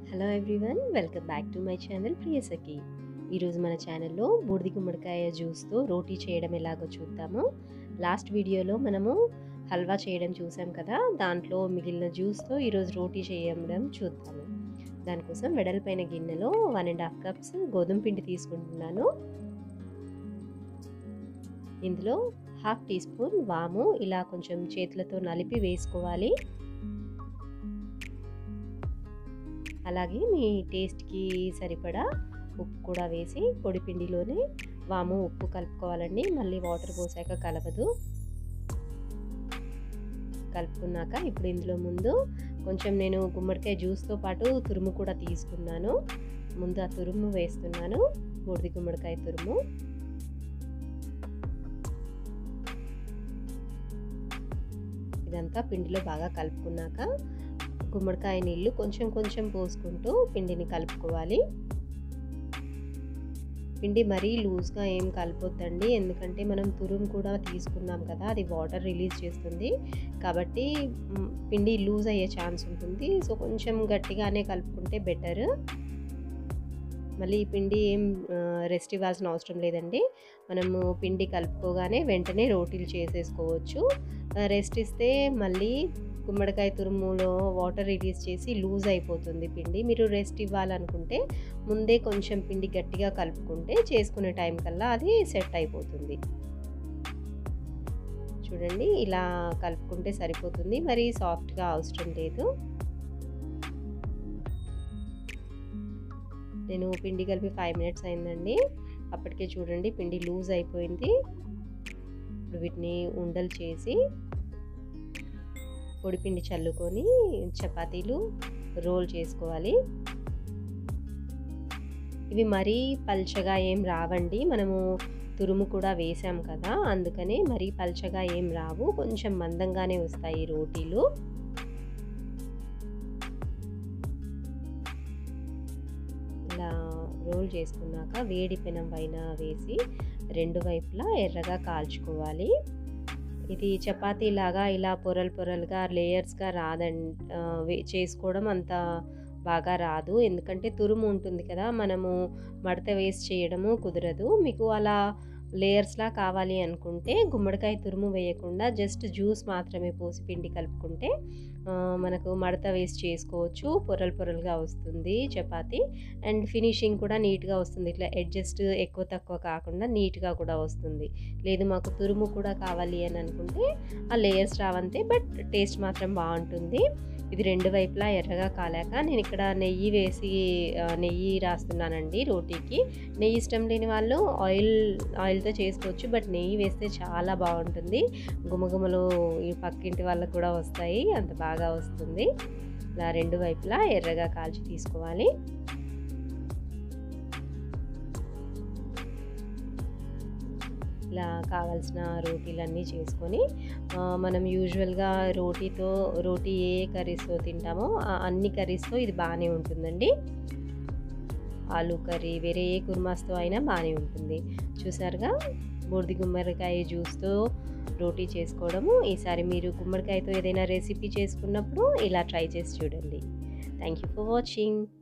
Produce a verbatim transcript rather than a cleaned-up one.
Hello everyone, welcome back to my channel Priyasakhi. ఈరోజు మన ఛానల్లో బూడిద గుమ్మడికాయ జ్యూస్తో రోటీ చేయడం ఎలాగో చూద్దాము. లాస్ట్ వీడియోలో మనము హల్వా చేయడం చూసాం కదా, దాంట్లో మిగిలిన జ్యూస్తో ఈరోజు రోటీ చేయడం చూద్దాము. దానికోసం వెడల్పైన గిన్నెలో వన్ అండ్ హాఫ్ కప్స్ గోధుమ పిండి తీసుకుంటున్నాను. ఇందులో హాఫ్ టీ స్పూన్ వాము ఇలా కొంచెం చేతులతో నలిపి వేసుకోవాలి. అలాగే మీ టేస్ట్కి సరిపడా ఉప్పు కూడా వేసి పొడి పిండిలోనే వాము ఉప్పు కలుపుకోవాలండి. మళ్ళీ వాటర్ పోసాక కలవదు. కలుపుకున్నాక ఇప్పుడు ఇందులో ముందు కొంచెం నేను గుమ్మడికాయ జ్యూస్తో పాటు తురుము కూడా తీసుకున్నాను. ముందు ఆ తురుము వేస్తున్నాను, బూడిద గుమ్మడికాయ తురుము. ఇదంతా పిండిలో బాగా కలుపుకున్నాక గుమ్మడికాయ నీళ్ళు కొంచెం కొంచెం పోసుకుంటూ పిండిని కలుపుకోవాలి. పిండి మరీ లూజ్గా ఏం కలపొద్దండి, ఎందుకంటే మనం తురుము కూడా తీసుకున్నాం కదా, అది వాటర్ రిలీజ్ చేస్తుంది కాబట్టి పిండి లూజ్ అయ్యే ఛాన్స్ ఉంటుంది. సో కొంచెం గట్టిగానే కలుపుకుంటే బెటర్. మళ్ళీ ఈ పిండి ఏం రెస్ట్ ఇవ్వాల్సిన అవసరం లేదండి. మనము పిండి కలుపుకోగానే వెంటనే రోటీలు చేసేసుకోవచ్చు. రెస్ట్ ఇస్తే మళ్ళీ గుమ్మడికాయ తురుములో వాటర్ రిలీజ్ చేసి లూజ్ అయిపోతుంది పిండి. మీరు రెస్ట్ ఇవ్వాలనుకుంటే ముందే కొంచెం పిండి గట్టిగా కలుపుకుంటే చేసుకునే టైం కల్లా అది సెట్ అయిపోతుంది. చూడండి, ఇలా కలుపుకుంటే సరిపోతుంది, మరి సాఫ్ట్గా అవసరం లేదు. నేను పిండి కలిపి ఫైవ్ మినిట్స్ అయిందండి. అప్పటికే చూడండి పిండి లూజ్ అయిపోయింది. ఇప్పుడు వీటిని ఉండలు చేసి పొడిపిండి చల్లుకొని చపాతీలు రోల్ చేసుకోవాలి. ఇవి మరీ పల్చగా ఏం రావండి, మనము తురుము కూడా వేసాం కదా, అందుకనే మరీ పల్చగా ఏం రావు, కొంచెం మందంగానే వస్తాయి రోటీలు. ఇలా రోల్ చేసుకున్నాక వేడి పెనం పైన వేసి రెండు వైపులా ఎర్రగా కాల్చుకోవాలి. ఇది చపాతీ లాగా ఇలా పొరలు పొరలుగా లేయర్స్గా రాదండి, చేసుకోవడం అంత బాగా రాదు, ఎందుకంటే తురుము ఉంటుంది కదా, మనము మడత వేసి చేయడము కుదరదు. మీకు అలా లేయర్స్లా కావాలి అనుకుంటే గుమ్మడికాయ తురుము వేయకుండా జస్ట్ జ్యూస్ మాత్రమే పోసి పిండి కలుపుకుంటే మనకు మడత వేసి చేసుకోవచ్చు. పొరలు పొరలుగా వస్తుంది చపాతీ, అండ్ ఫినిషింగ్ కూడా నీట్గా వస్తుంది. ఇట్లా అడ్జస్ట్ ఎక్కువ తక్కువ కాకుండా నీట్గా కూడా వస్తుంది. లేదు మాకు తురుము కూడా కావాలి అని అనుకుంటే ఆ లేయర్స్ రావంతే, బట్ టేస్ట్ మాత్రం బాగుంటుంది. ఇది రెండు వైపులా ఎర్రగా కాలాక నేను ఇక్కడ నెయ్యి వేసి నెయ్యి రాస్తున్నానండి రోటీకి. నెయ్యి ఇష్టం లేని వాళ్ళు ఆయిల్ ఆయిల్తో చేసుకోవచ్చు, బట్ నెయ్యి వేస్తే చాలా బాగుంటుంది. గుమగుమలు ఈ పక్కింటి వాళ్ళకు కూడా వస్తాయి, అంత బాగా వస్తుంది. ఇలా రెండు వైపులా ఎర్రగా కాల్చి తీసుకోవాలి. ఇలా కావాల్సిన రోటీలన్నీ చేసుకొని మనం యూజువల్గా రోటీతో రోటీ ఏ కర్రీస్తో తింటామో అన్ని కర్రీస్తో ఇది బాగానే ఉంటుందండి. ఆలూ కర్రీ, వేరే ఏ కుర్మాస్తో అయినా బాగానే ఉంటుంది. చూసారుగా, బూడిద గుమ్మడికాయ జ్యూస్తో రోటీ చేసుకోవడము. ఈసారి మీరు గుమ్మడికాయతో ఏదైనా రెసిపీ చేసుకున్నప్పుడు ఇలా ట్రై చేసి చూడండి. Thank you for watching.